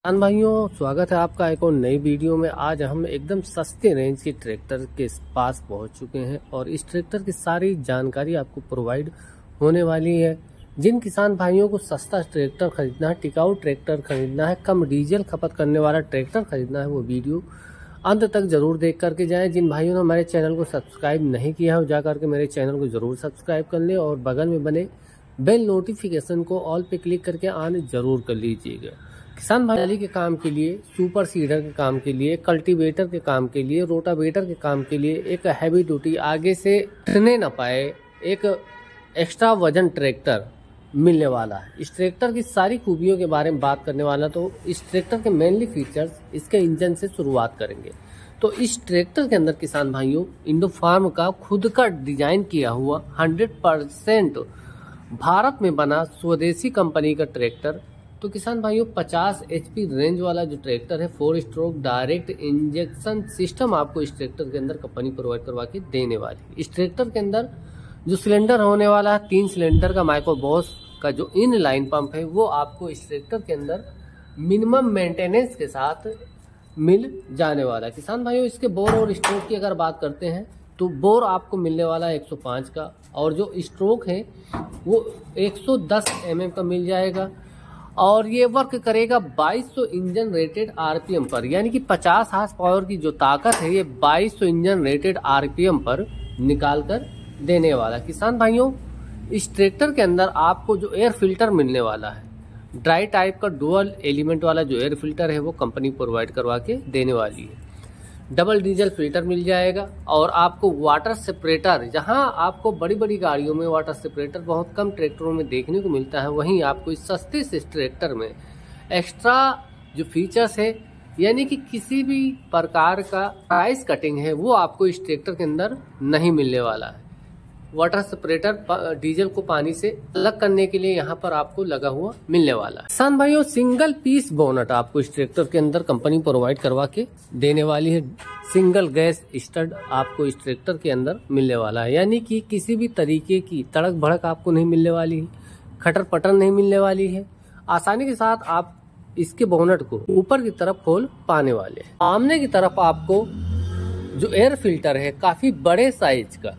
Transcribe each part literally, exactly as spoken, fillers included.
किसान भाइयों, स्वागत है आपका एक और नई वीडियो में। आज हम एकदम सस्ते रेंज के ट्रैक्टर के पास पहुंच चुके हैं और इस ट्रैक्टर की सारी जानकारी आपको प्रोवाइड होने वाली है। जिन किसान भाइयों को सस्ता ट्रैक्टर खरीदना है, टिकाऊ ट्रैक्टर खरीदना है, कम डीजल खपत करने वाला ट्रैक्टर खरीदना है, वो वीडियो अंत तक जरूर देख करके जाएं। जिन भाइयों ने हमारे चैनल को सब्सक्राइब नहीं किया है, जा करके मेरे चैनल को जरूर सब्सक्राइब कर लें और बगल में बने बेल नोटिफिकेशन को ऑल पे क्लिक करके ऑन जरूर कर लीजिएगा। किसान भाई के काम के लिए, सुपर सीडर के काम के लिए, कल्टीवेटर के काम के लिए, रोटावेटर के काम के लिए एक हैवी ड्यूटी, आगे से उठने न पाए, एक एक्स्ट्रा वजन ट्रैक्टर मिलने वाला है। इस ट्रैक्टर की सारी खूबियों के बारे में बात करने वाला, तो इस ट्रैक्टर के मेनली फीचर्स, इसके इंजन से शुरुआत करेंगे। तो इस ट्रैक्टर के अंदर किसान भाइयों, इंडोफार्म का खुद का डिजाइन किया हुआ हंड्रेड परसेंट भारत में बना स्वदेशी कंपनी का ट्रैक्टर। तो किसान भाइयों, पचास एचपी रेंज वाला जो ट्रैक्टर है, four stroke direct injection system आपको इस ट्रैक्टर के अंदर कंपनी प्रोवाइड करवा के देने वाली है। इस ट्रैक्टर के अंदर जो सिलेंडर होने वाला है, तीन सिलेंडर का माइक्रोबॉस का जो इन लाइन पंप है, वो आपको इस ट्रैक्टर के अंदर मिनिमम मेंटेनेंस के साथ मिल जाने वाला है। किसान भाइयों, इसके बोर और स्ट्रोक की अगर बात करते हैं तो बोर आपको मिलने वाला है एक सौ पाँच का, और जो स्ट्रोक है वो एक सौ दस एम एम का मिल जाएगा। और ये वर्क करेगा बाईस सौ इंजन रेटेड आरपीएम पर, यानी कि पचास हार्स पावर की जो ताकत है, ये बाईस सौ इंजन रेटेड आरपीएम पर निकाल कर देने वाला। किसान भाइयों, इस ट्रैक्टर के अंदर आपको जो एयर फिल्टर मिलने वाला है, ड्राई टाइप का डुअल एलिमेंट वाला जो एयर फिल्टर है, वो कंपनी प्रोवाइड करवा के देने वाली है। डबल डीजल फिल्टर मिल जाएगा और आपको वाटर सेपरेटर, जहां आपको बड़ी बड़ी गाड़ियों में वाटर सेपरेटर बहुत कम ट्रैक्टरों में देखने को मिलता है, वहीं आपको इस सस्ते से ट्रैक्टर में एक्स्ट्रा जो फीचर्स है, यानी कि किसी भी प्रकार का प्राइस कटिंग है, वो आपको इस ट्रैक्टर के अंदर नहीं मिलने वाला है। वाटर सेपरेटर डीजल को पानी से अलग करने के लिए यहाँ पर आपको लगा हुआ मिलने वाला है। किसान भाइयों, सिंगल पीस बोनट आपको इस ट्रैक्टर के अंदर कंपनी प्रोवाइड करवा के देने वाली है। सिंगल गैस स्टड आपको इस ट्रैक्टर के अंदर मिलने वाला है, यानी कि किसी भी तरीके की तड़क भड़क आपको नहीं मिलने वाली है, खटर पटर नहीं मिलने वाली है। आसानी के साथ आप इसके बोनट को ऊपर की तरफ खोल पाने वाले हैं। सामने की तरफ आपको जो एयर फिल्टर है, काफी बड़े साइज का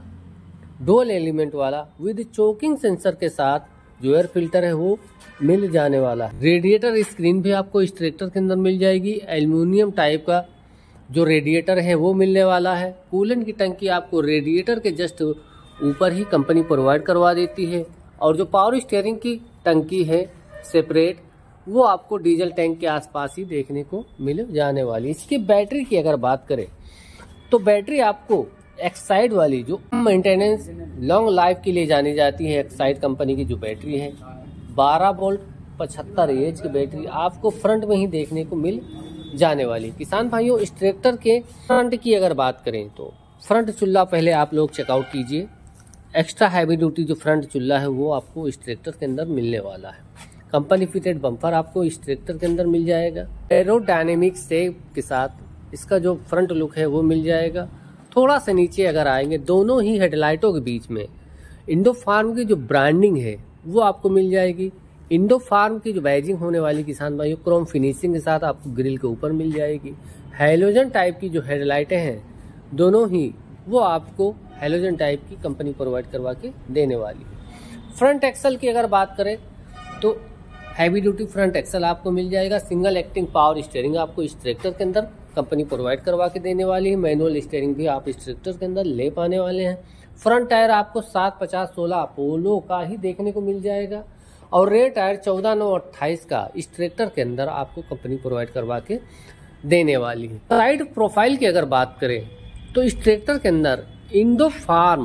डुअल एलिमेंट वाला विद चोकिंग सेंसर के साथ जो एयर फिल्टर है, वो मिल जाने वाला है। रेडिएटर स्क्रीन भी आपको इस ट्रैक्टर के अंदर मिल जाएगी। एल्युमिनियम टाइप का जो रेडिएटर है वो मिलने वाला है। कूलेंट की टंकी आपको रेडिएटर के जस्ट ऊपर ही कंपनी प्रोवाइड करवा देती है। और जो पावर स्टीयरिंग की टंकी है सेपरेट, वो आपको डीजल टैंक के आसपास ही देखने को मिल जाने वाली। इसकी बैटरी की अगर बात करें तो बैटरी आपको एक्साइड वाली, जो मेंटेनेंस लॉन्ग लाइफ के लिए जानी जाती है, एक्साइड कंपनी की जो बैटरी है, बारह वोल्ट पचहत्तर एच की बैटरी आपको फ्रंट में ही देखने को मिल जाने वाली। किसान भाइयों, इस ट्रैक्टर के फ्रंट की अगर बात करें तो फ्रंट चुल्ला पहले आप लोग चेकआउट कीजिए। एक्स्ट्रा हैवी ड्यूटी जो फ्रंट चुल्ला है, वो आपको इस ट्रैक्टर के अंदर मिलने वाला है। कंपनी फिटेड बम्पर आपको इस ट्रैक्टर के अंदर मिल जाएगा। एरोडायनेमिक शेप के साथ इसका जो फ्रंट लुक है वो मिल जाएगा। थोड़ा सा नीचे अगर आएंगे, दोनों ही हेडलाइटों के बीच में इंडोफार्म की जो ब्रांडिंग है वो आपको मिल जाएगी। इंडोफार्म की जो बैजिंग होने वाली किसान भाइयों, क्रोम फिनिशिंग के साथ आपको ग्रिल के ऊपर मिल जाएगी। हैलोजन टाइप की जो हेडलाइटें हैं, दोनों ही वो आपको हैलोजन टाइप की कंपनी प्रोवाइड करवा के देने वाली है। फ्रंट एक्सल की अगर बात करें तो हैवी ड्यूटी फ्रंट एक्सल आपको मिल जाएगा। सिंगल एक्टिंग पावर स्टीयरिंग आपको इस ट्रैक्टर के अंदर कंपनी प्रोवाइड करवा के देने वाली है। मैनुअल स्टीयरिंग भी आप इस ट्रैक्टर के अंदर ले पाने वाले हैं। फ्रंट टायर आपको सात पचास सोलह अपोलो का ही देखने को मिल जाएगा और रेयर टायर चौदह नौ अट्ठाईस का इस ट्रैक्टर के अंदर आपको कंपनी प्रोवाइड करवा के देने वाली है। साइड प्रोफाइल की अगर बात करें तो इस ट्रैक्टर के अंदर इंडोफार्म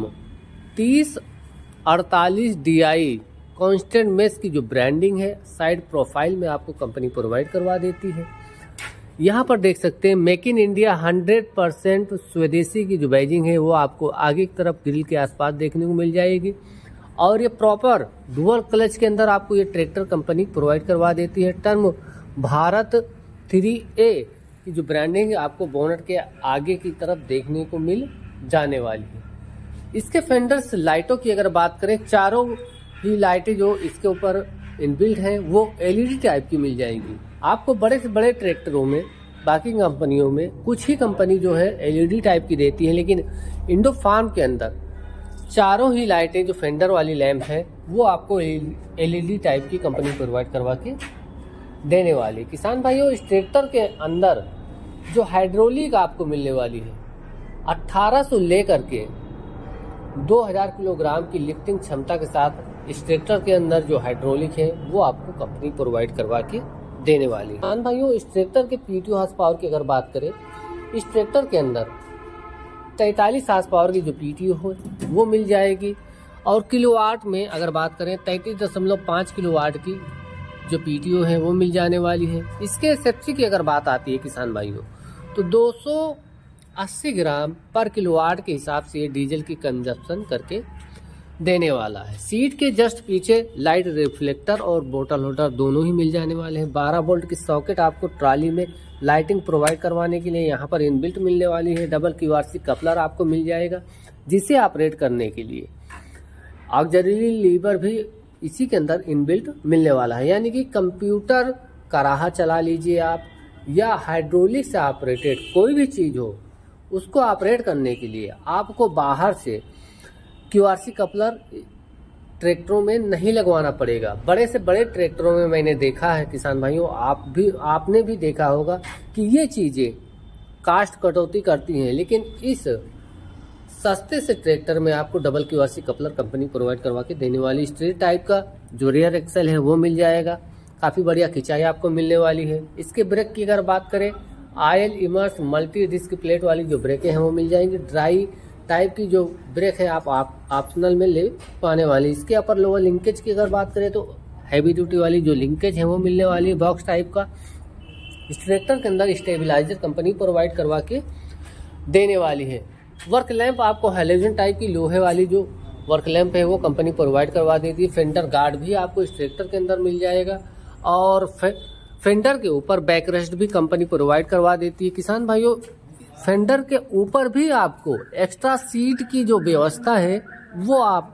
तीस अड़तालीस डी आई कॉन्स्टेंट मेश की जो ब्रांडिंग है, साइड प्रोफाइल में आपको कंपनी प्रोवाइड करवा देती है। यहाँ पर देख सकते हैं make in India hundred percent स्वदेशी की जो बैजिंग है, वो आपको आगे की तरफ ग्रिल के आसपास देखने को मिल जाएगी। और ये प्रॉपर डुअल क्लच के अंदर आपको ये ट्रैक्टर कंपनी प्रोवाइड करवा देती है। टर्म भारत थ्री ए की जो ब्रांडिंग है आपको बोनट के आगे की तरफ देखने को मिल जाने वाली है। इसके फेंडर्स लाइटों की अगर बात करें, चारों ही लाइटें जो इसके ऊपर इनबिल्ट हैं वो एलईडी टाइप की मिल जाएंगी। आपको बड़े से बड़े ट्रैक्टरों में, बाकी कंपनियों में कुछ ही कंपनी जो है एलईडी टाइप की देती है, लेकिन इंडो फार्म के अंदर चारों ही लाइटें जो फेंडर वाली लैंप है वो आपको एलईडी टाइप की कंपनी प्रोवाइड करवा के देने वाली। किसान भाइयों, इस ट्रैक्टर के अंदर जो हाइड्रोलिक आपको मिलने वाली है अठारह सौ लेकर के दो हज़ार किलोग्राम की लिफ्टिंग क्षमता के साथ इस ट्रैक्टर के अंदर जो हाइड्रोलिक है वो आपको कंपनी प्रोवाइड करवा के देने वाली है। किसान भाइयों, इस ट्रैक्टर के पीटी हॉर्स पावर की अगर बात करें, इस ट्रैक्टर के अंदर तैंतालीस हार्स पावर की जो पीटीओ हो वो मिल जाएगी, और किलोवाट में अगर बात करें तैंतीस दशमलव पाँच किलोवाट की जो पीटीओ है वो मिल जाने वाली है। इसके एसएफसी की अगर बात आती है किसान भाइयों, तो दो सौ अस्सी ग्राम पर किलोवाट के हिसाब से ये डीजल की कंजप्शन करके देने वाला है। सीट के जस्ट पीछे लाइट रिफ्लेक्टर और बोतल होल्डर दोनों ही मिल जाने वाले हैं। बारह वोल्ट की सॉकेट आपको ट्राली में लाइटिंग प्रोवाइड करवाने के लिए यहाँ पर इनबिल्ट मिलने वाली है। डबल क्यूआरसी कपलर आपको मिल जाएगा जिसे ऑपरेट करने के लिए ऑक्सिलरी लीवर भी इसी के अंदर इनबिल्ट मिलने वाला है। यानी कि कंप्यूटर कराहा चला लीजिए आप, या हाइड्रोलिक से ऑपरेटेड कोई भी चीज हो उसको ऑपरेट करने के लिए आपको बाहर से क्यूआरसी कपलर ट्रैक्टरों में नहीं लगवाना पड़ेगा। बड़े से बड़े ट्रैक्टरों में मैंने देखा है किसान भाइयों, आप भी आपने भी देखा होगा कि ये चीजें कास्ट कटौती करती हैं, लेकिन इस सस्ते से ट्रैक्टर में आपको double QRC coupler company provide करवा के देने वाली। स्ट्रेट टाइप का जो रियर एक्सल है वो मिल जाएगा, काफी बढ़िया खिंचाई आपको मिलने वाली है। इसके ब्रेक की अगर बात करें, oil immerse multi disc plate वाली जो ब्रेकें हैं वो मिल जाएंगी। ड्राई टाइप की जो ब्रेक है आप ऑप्शनल में ले पाने वाली। इसके अपर लोअर लिंकेज की अगर बात करें तो हैवी ड्यूटी वाली जो लिंकेज है वो मिलने वाली है बॉक्स टाइप का। इस ट्रैक्टर के अंदर स्टेबलाइजर कंपनी प्रोवाइड करवा के देने वाली है। वर्क लैंप आपको हैलोजन टाइप की लोहे वाली जो वर्क लैंप है वो कंपनी प्रोवाइड करवा देती है। फेंडर गार्ड भी आपको इस ट्रैक्टर के अंदर मिल जाएगा, और फे, फेंडर के ऊपर बैक रेस्ट भी कंपनी प्रोवाइड करवा देती है। किसान भाइयों, फेंडर के ऊपर भी आपको एक्स्ट्रा सीट की जो व्यवस्था है वो आप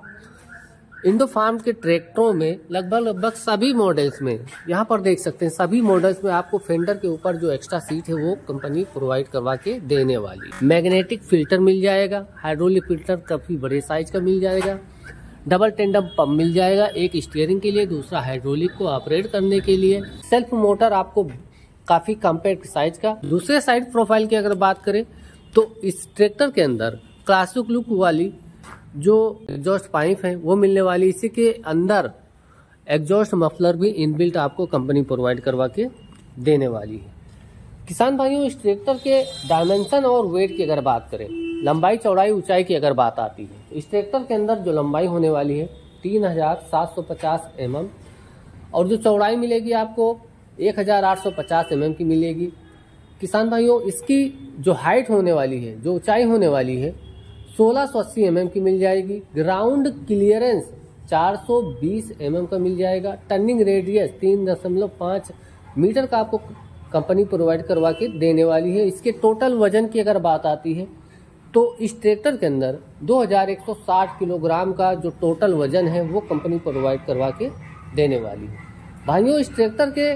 इंडो फार्म के ट्रैक्टरों में लगभग लगभग सभी मॉडल्स में यहाँ पर देख सकते हैं, सभी मॉडल्स में आपको फेंडर के ऊपर जो एक्स्ट्रा सीट है वो कंपनी प्रोवाइड करवा के देने वाली। मैग्नेटिक फिल्टर मिल जाएगा, हाइड्रोलिक फिल्टर काफी बड़े साइज का मिल जाएगा, डबल टेंडम पंप मिल जाएगा, एक स्टीयरिंग के लिए, दूसरा हाइड्रोलिक को ऑपरेट करने के लिए। सेल्फ मोटर आपको काफी कॉम्पैक्ट साइज का। दूसरे साइड प्रोफाइल की अगर बात करें तो इस ट्रैक्टर के अंदर क्लासिक लुक वाली जो एग्जॉस्ट पाइप है वो मिलने वाली। इसी के अंदर एग्जॉस्ट मफलर भी इनबिल्ट आपको कंपनी प्रोवाइड करवा के देने वाली है। किसान भाइयों, इस ट्रैक्टर के डायमेंशन और वेट की अगर बात करें, लंबाई चौड़ाई ऊंचाई की अगर बात आती है, इस ट्रैक्टर के अंदर जो लंबाई होने वाली है तीन हजार सात सौ पचास एम एम, और जो चौड़ाई मिलेगी आपको एक हजार आठ सौ पचास एम एम की मिलेगी। किसान भाइयों, इसकी जो हाइट होने वाली है, जो ऊंचाई होने वाली है सोलह सौ अस्सी एम एम की मिल जाएगी। ग्राउंड क्लियरेंस चार सौ बीस एम एम का मिल जाएगा। टर्निंग रेडियस तीन दशमलव पाँच मीटर का आपको कंपनी प्रोवाइड करवा के देने वाली है। इसके टोटल वजन की अगर बात आती है तो इस ट्रैक्टर के अंदर दो हज़ार एक सौ साठ किलोग्राम का जो टोटल वजन है वो कंपनी प्रोवाइड करवा के देने वाली है। भाइयों, इस ट्रैक्टर के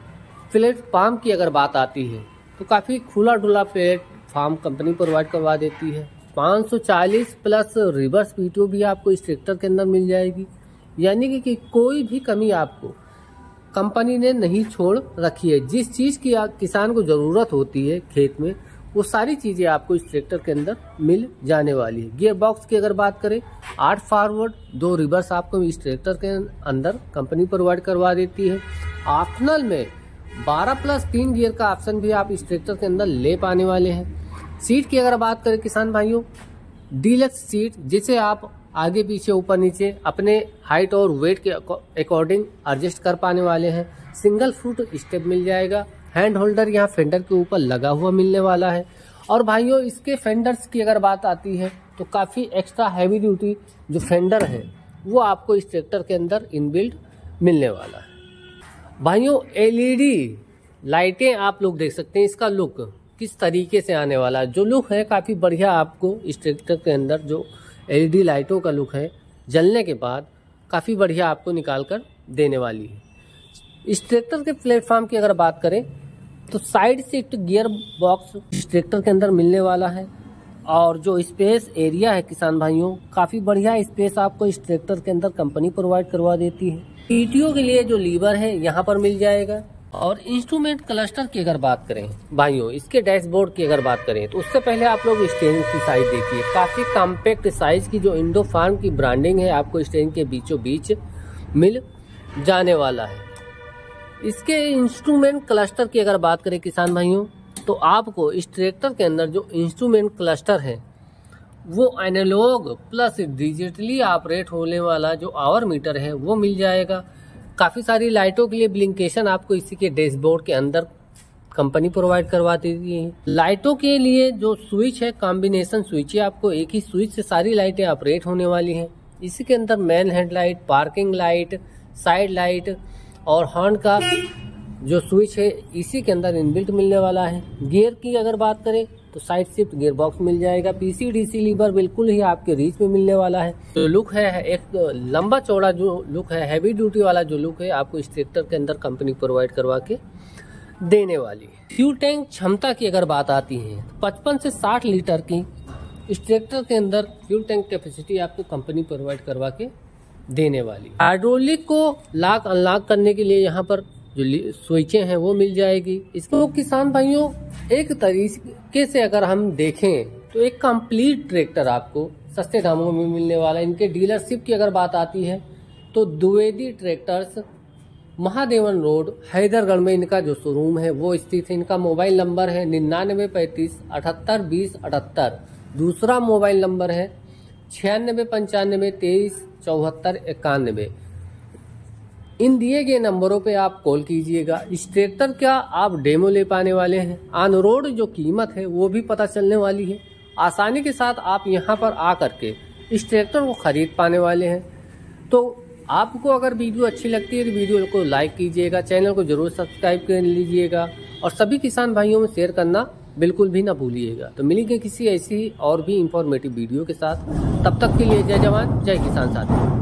प्लेटफार्म की अगर बात आती है तो काफ़ी खुला डुला प्लेटफार्म कंपनी प्रोवाइड करवा देती है। पाँच सौ चालीस प्लस रिवर्स पीटीओ भी आपको इस ट्रैक्टर के अंदर मिल जाएगी। यानी कि, कि कोई भी कमी आपको कंपनी ने नहीं छोड़ रखी है। जिस चीज़ की किसान को ज़रूरत होती है खेत में, वो सारी चीज़ें आपको इस ट्रैक्टर के अंदर मिल जाने वाली है। गियर बॉक्स की अगर बात करें, आठ फॉरवर्ड दो रिवर्स आपको इस ट्रैक्टर के अंदर कंपनी प्रोवाइड करवा देती है। ऑप्शनल में बारह प्लस तीन गियर का ऑप्शन भी आप इस ट्रैक्टर के अंदर ले पाने वाले हैं। सीट की अगर बात करें किसान भाइयों, डीलक्स सीट जिसे आप आगे पीछे ऊपर नीचे अपने हाइट और वेट के अकॉर्डिंग एडजस्ट कर पाने वाले हैं। सिंगल फुट स्टेप मिल जाएगा। हैंड होल्डर यहाँ फेंडर के ऊपर लगा हुआ मिलने वाला है। और भाइयों, इसके फेंडर्स की अगर बात आती है तो काफ़ी एक्स्ट्रा हैवी ड्यूटी जो फेंडर है वो आपको इस ट्रैक्टर के अंदर इनबिल्ट मिलने वाला है। भाइयों, एलईडी लाइटें आप लोग देख सकते हैं, इसका लुक किस तरीके से आने वाला है। जो लुक है काफ़ी बढ़िया आपको इस ट्रैक्टर के अंदर जो एलईडी लाइटों का लुक है जलने के बाद काफ़ी बढ़िया आपको निकाल कर देने वाली है। इस ट्रैक्टर के प्लेटफॉर्म की अगर बात करें तो साइड शिफ्ट गियर बॉक्स इस ट्रैक्टर के अंदर मिलने वाला है। और जो स्पेस एरिया है किसान भाइयों, काफी बढ़िया स्पेस आपको इस ट्रैक्टर के अंदर कंपनी प्रोवाइड करवा देती है। पीटीओ के लिए जो लीवर है यहाँ पर मिल जाएगा। और इंस्ट्रूमेंट क्लस्टर की अगर बात करें भाइयों, इसके डैशबोर्ड की अगर बात करें तो उससे पहले आप लोग स्टीयरिंग की साइज देखिए। काफी कॉम्पैक्ट साइज की जो इंडो फार्म की ब्रांडिंग है आपको स्टीयरिंग के बीचों बीच मिल जाने वाला है। इसके इंस्ट्रूमेंट क्लस्टर की अगर बात करें किसान भाइयों, तो आपको इस ट्रैक्टर के अंदर जो इंस्ट्रूमेंट क्लस्टर है वो एनालॉग प्लस डिजिटली ऑपरेट होने वाला जो आवर मीटर है वो मिल जाएगा। काफ़ी सारी लाइटों के लिए ब्लिंकेशन आपको इसी के डैशबोर्ड के अंदर कंपनी प्रोवाइड करवाती है। लाइटों के लिए जो स्विच है कॉम्बिनेशन स्विच है, आपको एक ही स्विच से सारी लाइटें ऑपरेट होने वाली हैं। इसी के अंदर main headlight, parking light, side light और हॉर्न का जो स्विच है इसी के अंदर इनबिल्ट मिलने वाला है। गियर की अगर बात करें तो साइड शिफ्ट गियर बॉक्स मिल जाएगा। पीसीडीसी लीवर बिल्कुल ही आपके रीच में मिलने वाला है। तो लुक है एक लंबा चौड़ा जो लुक है, हैवी ड्यूटी वाला जो लुक है आपको इस ट्रैक्टर के अंदर कंपनी प्रोवाइड करवा के देने वाली है। फ्यूल टैंक क्षमता की अगर बात आती है तो पचपन से साठ लीटर की इस ट्रैक्टर के अंदर फ्यूल टैंक कैपेसिटी आपको कंपनी प्रोवाइड करवा के देने वाली है। हाइड्रोलिक को लॉक अनलॉक करने के लिए यहाँ पर जो स्विचें हैं वो मिल जाएगी। इसको किसान भाइयों एक तरीके से अगर हम देखें तो एक कंप्लीट ट्रैक्टर आपको सस्ते दामों में मिलने वाला है। इनके डीलरशिप की अगर बात आती है तो द्विवेदी ट्रैक्टर्स महादेवन रोड हैदरगढ़ में इनका जो शोरूम है वो स्थित है। इनका मोबाइल नंबर है निन्यानवे पैंतीस अठहत्तर बीस अठहत्तर। दूसरा मोबाइल नंबर है छियानवे पंचानवे तेईस चौहत्तर इक्यानवे। इन दिए गए नंबरों पे आप कॉल कीजिएगा। इस ट्रैक्टर का आप डेमो ले पाने वाले हैं। ऑन रोड जो कीमत है वो भी पता चलने वाली है। आसानी के साथ आप यहाँ पर आ करके इस ट्रैक्टर को खरीद पाने वाले हैं। तो आपको अगर वीडियो अच्छी लगती है तो वीडियो को लाइक कीजिएगा, चैनल को जरूर सब्सक्राइब कर लीजिएगा और सभी किसान भाइयों में शेयर करना बिल्कुल भी ना भूलिएगा। तो मिलेंगे किसी ऐसी और भी इंफॉर्मेटिव वीडियो के साथ। तब तक के लिए जय जवान जय किसान साथी।